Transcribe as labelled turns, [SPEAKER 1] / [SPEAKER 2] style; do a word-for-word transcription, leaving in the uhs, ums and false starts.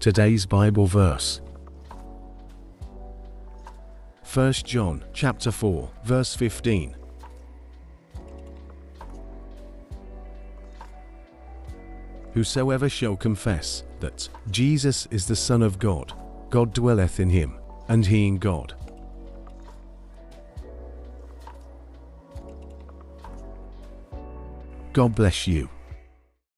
[SPEAKER 1] Today's Bible verse. First John chapter four, verse fifteen. Whosoever shall confess that Jesus is the Son of God, God dwelleth in him, and he in God. God bless you.